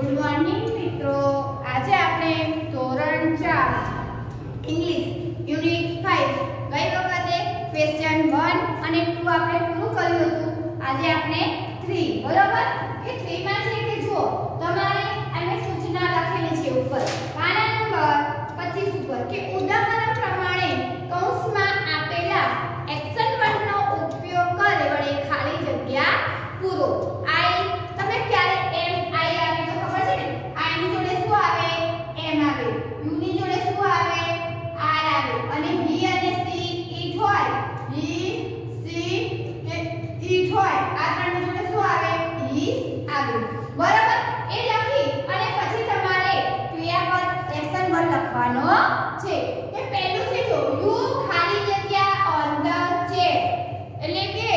Good morning મિત્રો. આજે આપણે ધોરણ 4 ઇંગ્લિશ યુનિટ 5 ગઈ વખતે ક્વેશ્ચન 1 અને 2 આપણે પૂરું કર્યું હતું. આજે આપણે 3 બરોબર. એ 3 માં છે કે જો તમારે અમે સૂચના લખેલી છે ઉપર પાના નંબર 25 ઉપર કે ઉદાહરણ પ્રમાણે કૌંસમાં આપેલા એક્શન વર્ડનો ઉપયોગ કરે વડે ખાલી જગ્યા પૂરો. આઈ તમે ક્યારે એમ આઈ આવે તો ખબર છે ને. આઈ ની જોડે શું આવે? એમ આવે. યુ ની જોડે શું આવે? આર આવે. અને હી અને સી ઈટ હોય. હી સી કે ઈટ હોય. આ ત્રણ ની જોડે શું આવે? ઈસ આવે. બરાબર. એ લખી અને પછી તમારે ક્રિયાપદ એક્શન વર્ડ લખવાનો છે. એ પહેલું છે જો યુ ખાલી જગ્યા ઓન ધ ચેર એટલે કે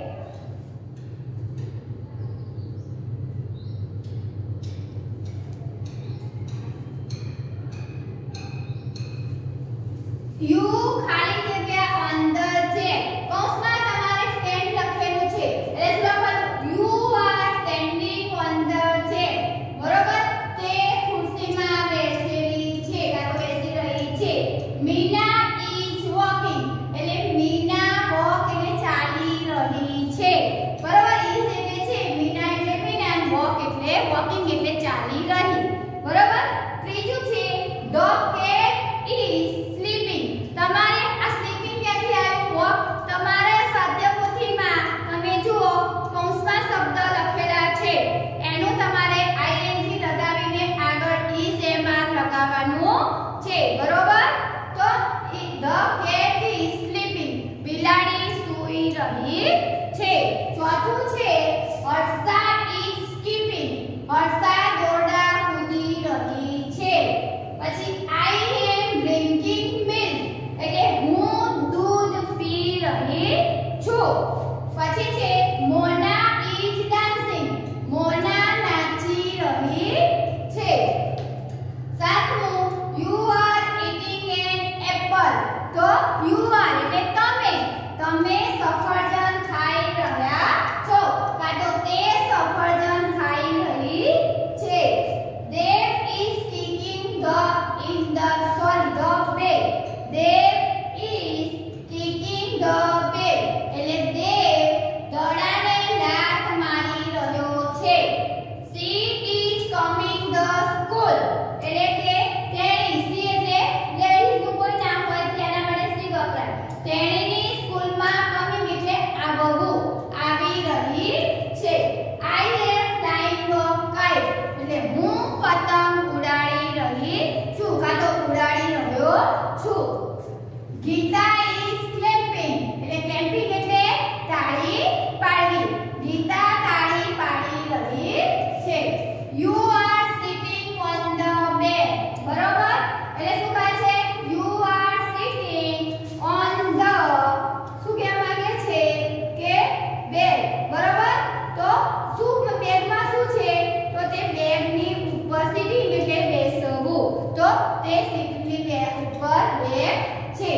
યુ ખાલી જગ્યા ઓન ધ ચેર. કૌંસમાં તમારે સ્ટેન્ડ લખેલું છે એટલે શું લખવાનું? You are standing on the chair. બરોબર. તે ખુરશીમાં બેઠેલી છે કાં તો બેસી રહી છે. મીના ઇઝ વોકિંગ એટલે મીના વોક એટલે ચાલી રહી છે. બરોબર. ઇઝ એટલે છે, મીના એટલે મીના, વોક એટલે વોકિંગ એટલે ચાલી રહી. બરોબર. ત્રીજું છે ધ કેટ ઇઝ સ્લીપિંગ. તમારે આ સ્લીપિંગ ક્યાંથી આવ્યું? વોક. તમારા સ્વાધ્યાયપોથીમાં તમે જુઓ કૌંસમાં શબ્દ લખેલા છે એનું તમારે આઈએનજી લગાવીને આગળ ઇઝ એમઆર લગાવવાનું છે. બરોબર. તો ધ કેટ ઇઝ સ્લીપિંગ બિલાડી સૂઈ રહી છે. ચોથું છે હર્ષા ઇઝ સ્કીપિંગ. હર્ષા દોરડા કૂદી રહી છે. પછી આઈ એમ ડ્રિંકિંગ મિલ્ક એટલે હું દૂધ પી રહી છું. પછી છે મોના ઇઝ ડાન્સિંગ. મોના નાચી રહી છે. સાતમું you are eating an apple. તો યુ આર એટલે તમે સફરજન ખાઈ રહ્યા છો કાં તો તે સફરજન ખાઈ રહી છે. There is kicking the bed. There is kicking the bed એટલે દેવ દડાને લાત મારી રહ્યો છે. She is coming the school એટલે કે તેણી, સી એટલે લેડીઝ નું કોઈ નામ હોય તેના માટે સી વપરાય. તેણીની સ્કૂલમાં કમિંગ એટલે આવવું, આવી રહી છે. I am flying a kite એટલે હું પતંગ ઉડાડી રહી છું કાં તો ઉડાડી રહ્યો છું. ગીતા ઇઝ ક્લેમ્પિંગ એટલે ક્લેમ્પિંગ એટલે તાળી પાડવી. ગીતા તાળી પાડી રહી છે. You are sitting on the bed. બરોબર. એટલે શું કહે છે? You are sitting on the શું કહેવા માંગે છે કે બેડ. બરોબર. તો શું બેડમાં શું છે? તો તે બેડની ઉપર સિટિંગ એટલે બેસવું. તો તે સિટિંગની બેડ ઉપર બેડ છે.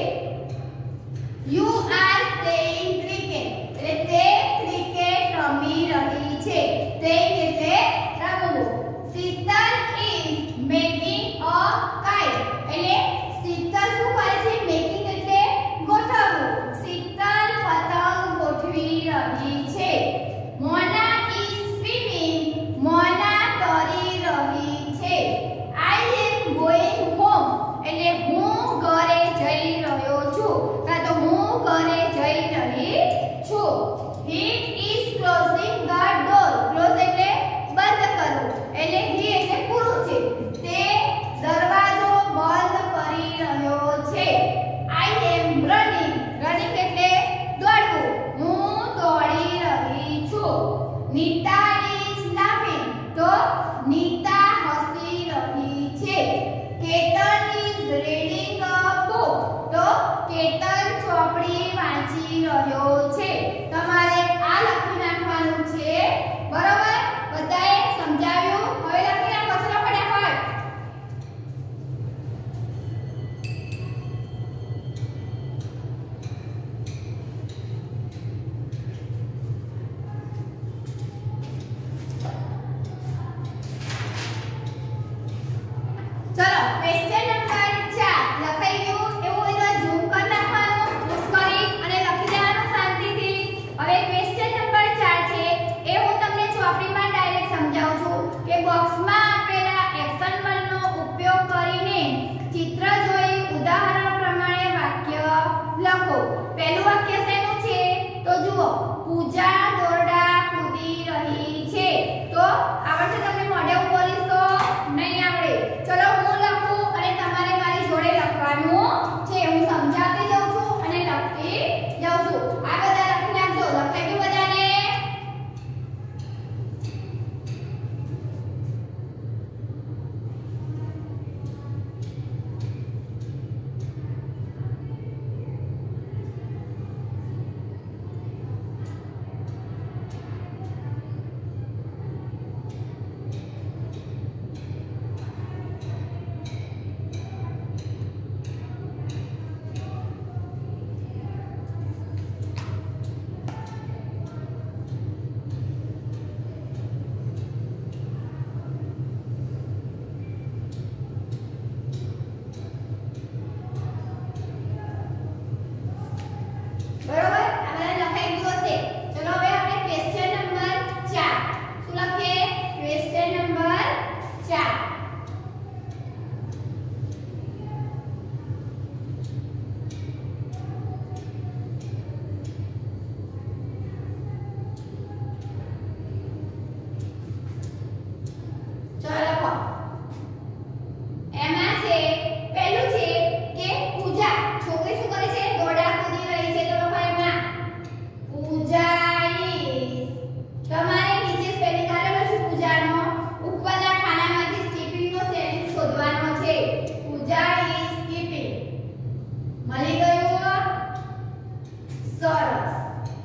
યુ આર પ્લેઇંગ ક્રિકેટ એટલે તે ક્રિકેટ રમી રહી છે. પ્લેઇંગ એટલે રમવું. Shital is making a kite એટલે શીતલ શું કરે છે? મેકિંગ એટલે ગોઠવવું. શીતલ પતંગ ગોઠવી રહી છે. મોના ઇઝ સ્વિમિંગ. મોના તરી રહી છે. આઈ એમ ગોઈંગ હોમ એટલે હું ઘરે જઈ રહ્યો છું કાં તો હું ઘરે જઈ રહી છું. He is closing the door. Close એટલે બંધ કરવું એટલે he એટલે પુરુષ છે. તે દરવાજો બંધ કરી રહ્યો છે. I am running. Running એટલે દોડવું. હું દોડી રહી છું. Nita is laughing. તો નીતા હસી રહી છે. Ketan is reading a book. તો કેતન ચોપડી વાંચી રહ્યો છે. તમારે આ લખી નાખવાનું છે. બરોબર. બધાએ સમજાવ્યું? હવે લખી નાખો ચલો ફટાફટ.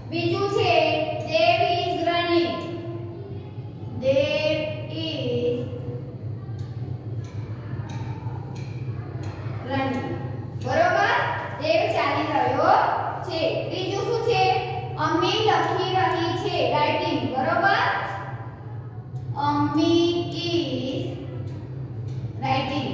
બીજું છે Dev is running. Dev is running. બરોબર? દેવ ચાલી રહ્યો છે. ત્રીજું શું છે? અમ્મી લખી રહી છે. રાઇટિંગ. બરોબર? Ammi is writing.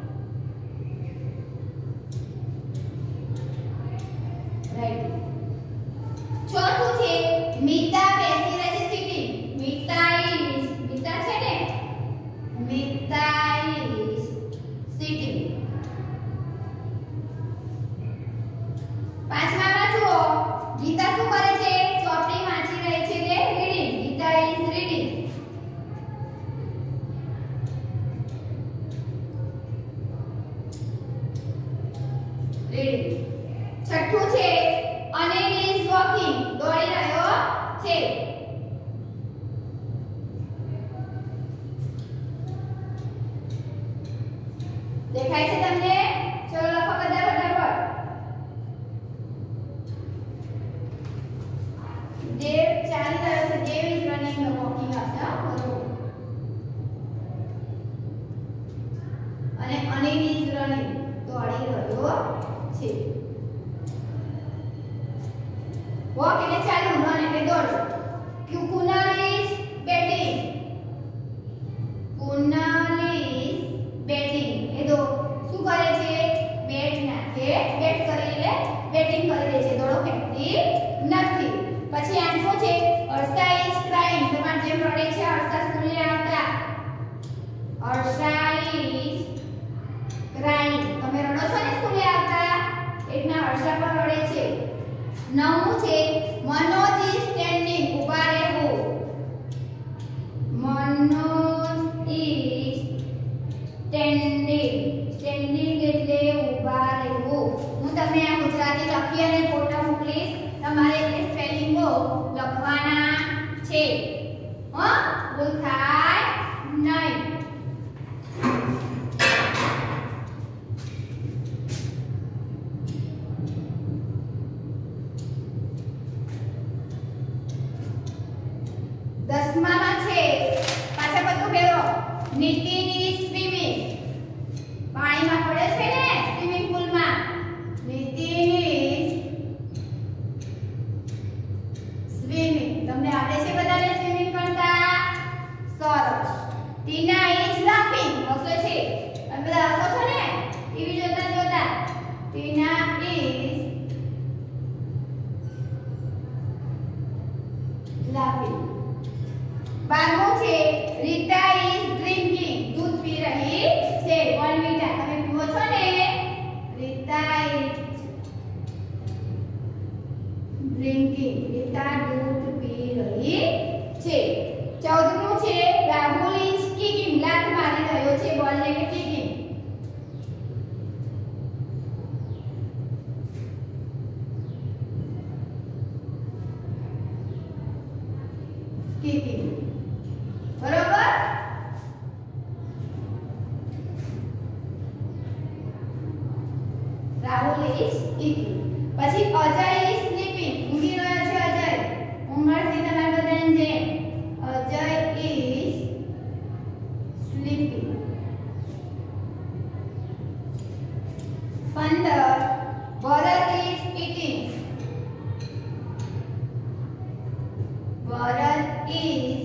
રાઇટિંગ. ચોથું છે મીતા બેસી રહી છે. સિટિંગ. મીતા છે ને? Meeta is sitting. પાંચમામાં જુઓ ગીતા શું કરે છે? ચોપડી વાંચી રહી છે. તે reading. Gita is reading. Reading. છઠ્ઠું છે અનિલ ઇઝ વોકિંગ. દોડી રહ્યો છે. દેખાય છે તમને? ચલો લખો બધા ફટાફટ. દેવ ચાલી રહ્યો છે. Dev is running no walking હશે. બરોબર. અને અનિલ ઇઝ રનિંગ. દોડી રહ્યો છે. વોક એટલે ચાલવું, રન એટલે દોડવું. Kunal is batting. Kunal is batting. એ દો શું કરે છે? બેટ નાખે. બેટ કરી એટલે બેટિંગ કરી દે છે. દોડો ફેંકતી નથી. પછી આમ શું છે? Harsha is crying. તમાર જેમ રડે છે. હર્ષા સ્કૂલે આવતા. Harsha is crying. તમે રડો છો ને સ્કૂલે આવતા એટલા હર્ષા પણ રડે છે. નવમું છે મનોજ ઇઝ સ્ટેન્ડિંગ. ઊભા રહેવું. Manoj is standing. સ્ટેન્ડિંગ એટલે ઊભા રહેવું. હું તમને આ ગુજરાતી લખી અને ફોટો મોકલીશ. તમારે એટલે સ્પેલિંગો લખવાના છે. ભૂલ થાય નહીં. દસમામાં છે પાછા બધું ફેરો. Nitin is swimming. પાણીમાં પડે છે ને સ્વિમિંગ પૂલમાં. Nitin is swimming. તમને આવડે છે બધાને સ્વિમિંગ કરતા? સરસ. Tina is laughing. હસે છે. તમે બધા હસો છો ને ટીવી જોતા જોતા. ટીના ઇઝ લાફિંગ. 12મું છે રીટા ઇઝ ડ્રિંકિંગ. દૂધ પી રહી છે. બોર્નવિટા. તમે પીવો છો ને? Rita is drinking. રીટા દૂધ પી રહી છે. 14મું છે રાહુલ ઇઝ કિકિંગ. લાત મારી રહ્યો છે. બોલને કે કિકિંગ. કિકિંગ. બરોબર? Rahul is kicking. પછી અજય ઇઝ સ્લીપિંગ. ઊંઘી રહ્યો છે અજય. ઊંઘાડથી તમારા બધાને જેમ. Ajay is sleeping. 15 Bharat is eating. Bharat is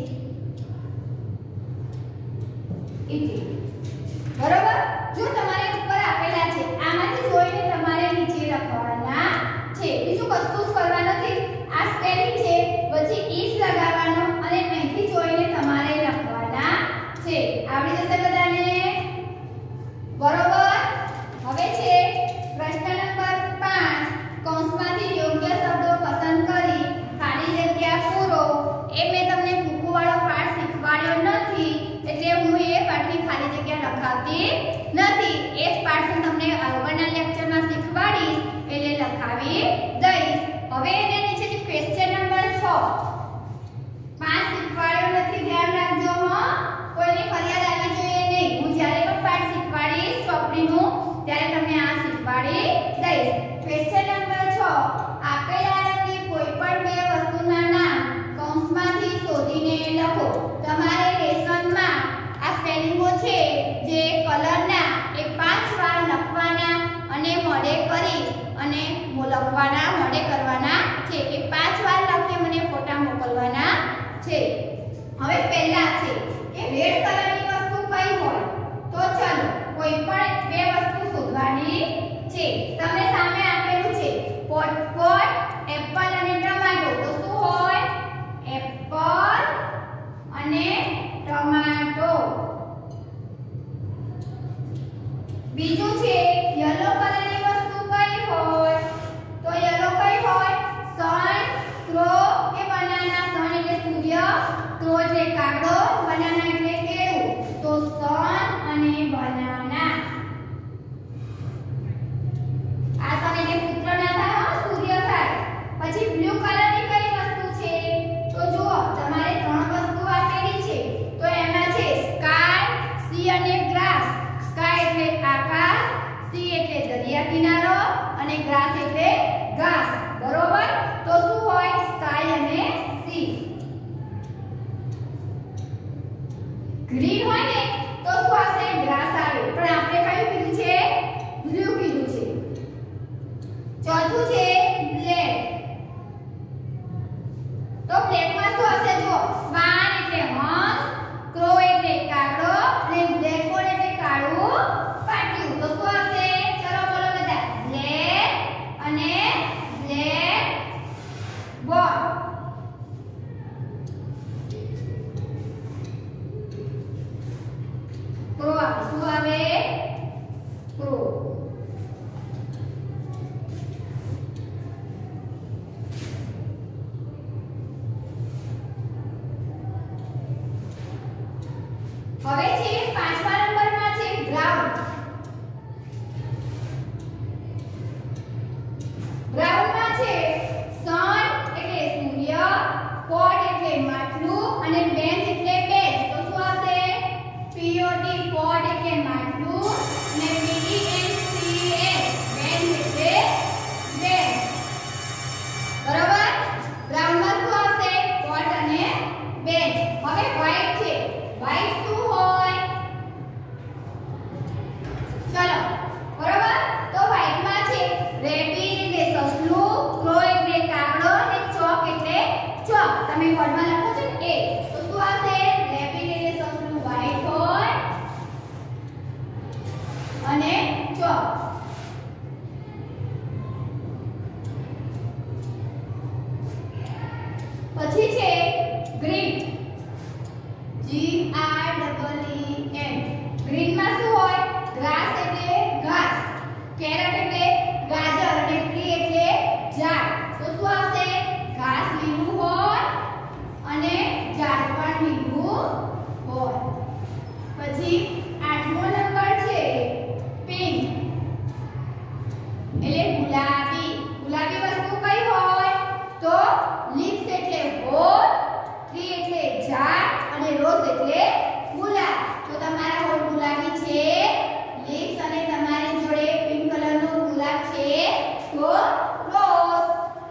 લખવાના મોડે કરવાના છે એ 5 વાર લખી મને ફોટા મોકલવાના છે. હવે પહેલા છે કે રેડ કલરની વસ્તુ કઈ હોય તો ચાલો કોઈ પણ બે વસ્તુ શોધવાની છે. તમને સામે આપેલું છે પોપકોર્ન, એપલ અને ટમાટો. તો શું હોય? એપલ અને ટમાટો. બીજું છે યલો કલરની વસ્તુ કઈ હોય તો યલો કઈ હોય? સન, ક્રો કે બનાના. સન એટલે સૂર્ય, ક્રો એટલે કાગડો, બનાના એટલે કેળું. તો સન અને બનાના. આ સન એટલે પુત્ર ના થાય, સૂર્ય થાય. પછી બ્લુ કલરની કઈ વસ્તુ છે તો જુઓ તમારે 3 વસ્તુ આપેલી છે. તો એમાં છે સ્કાય, સી અને ગ્રાસ. સ્કાય એટલે આકાશ, સી એટલે દરિયા કિનારો અને ગ્રાસ એટલે ઘાસ. બરોબર? તો શું હોય? સ્કાય અને સી. ગ્રીન હોય ને તો શું આવશે? ગ્રાસ આવે. પણ આપણે કયું કીધું છે? બ્લુ કીધું છે. ચોથું છે બ્લેક. તો બ્લેકમાં શું આવશે? જો સ્વાન એટલે હંસ, ક્રો એટલે કાગડો અને બ્લેક બોર્ડ એટલે કાળું પાટિયું. તો શું આવશે? ચલો બોલો બધા. બ્લેક અને બ્લેક બોર્ડ. ક્રો આવે. શું આવે? ક્રો. હવે છે 5મા નંબરમાં છે બ્રાઉન. બ્રાઉનમાં છે સન એટલે સૂર્ય, પોટ એટલે માટલું અને બેન્ચ એટલે બેન્ચ. તો શું આવશે? પીઓટી પોટ એટલે માટલું અને બીડીએનસીએચ બેન્ચ એટલે બેન્ચ. બરોબર? બ્રાઉનમાં શું આવશે? પોટ અને બેન્ચ. હવે વ્હાઈટ છે. વ્હાઈટ શું હોય? ચલો બરોબર. તો વ્હાઈટમાં છે રેબિટ એટલે સસલું, ક્રો એટલે કાગડો અને ચોક એટલે ચોક. તમે બોર્ડમાં લખો છો ને એ. તો શું આવશે? રેબિટ એટલે સસલું વ્હાઈટ હોય અને ચોક. પછી છે ગ્રીન. GREEN. ગ્રીનમાં શું હોય? ગ્રાસ એટલે ઘાસ, કેરટ એટલે ગાજર અને ટ્રી એટલે ઝાડ. તો શું આવશે? ઘાસ લીલું હોય અને ઝાડ પણ લીલું હોય. પછી 8મો નંબર છે પિંક એટલે ગુલાબી. ગુલાબી વસ્તુ કઈ હોય તો લીવ્સ એટલે હોલ, ટ્રી એટલે ઝાડ અને રોઝ એટલે ગુલાબ. તો તમારા હોલ ગુલાબી છે, લીવ્સ અને તમારી જોડે પિંક કલરનો ગુલાબ છે તો રોઝ.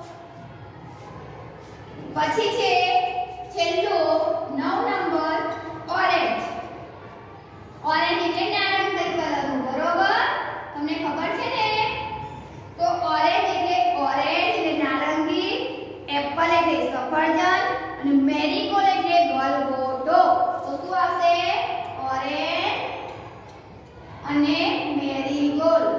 પછી છે છેલ્લું 9 નંબર ઓરેન્જ. ઓરેન્જ એટલે નારંગી કલરનું. બરોબર? તમને ખબર છે ને? તો ઓરેન્જ એટલે નારંગી, એપલ એટલે સફરજન અને મેરીગોલ્ડ એટલે ગલગોટો. તો શું આવશે? ઓરેન્જ અને મેરીગોલ્ડ.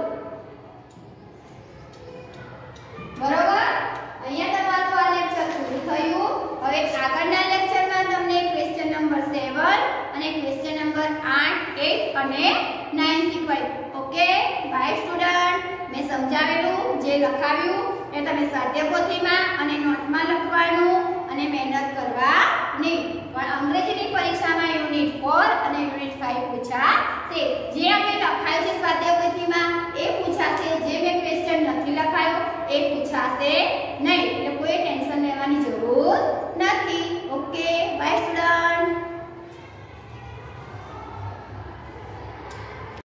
બરોબર? અહીંયા તમારું આ લેક્ચર પૂરું થયું. હવે આગળના લેક્ચરમાં તમને ક્વેશ્ચન નંબર 7 અને ક્વેશ્ચન નંબર 8, 8 અને 9 શીખવાય. ઓકે? By student. મેં સમજાવેલું જે લખાવ્યું એ તમે સ્વાધ્યાયપોથીમાં અને નોટમાં લખવાનું અને મહેનત કરવાની. પણ અંગ્રેજીની પરીક્ષામાં યુનિટ 4 અને યુનિટ 5 પૂછાશે. જે અમે લખાયું છે સ્વાધ્યાયપોથીમાં એ પૂછાશે. જે મેં ક્વેશ્ચન નથી લખાયો એ પૂછાશે નહીં. એટલે કોઈ ટેન્શન લેવાની જરૂર નથી.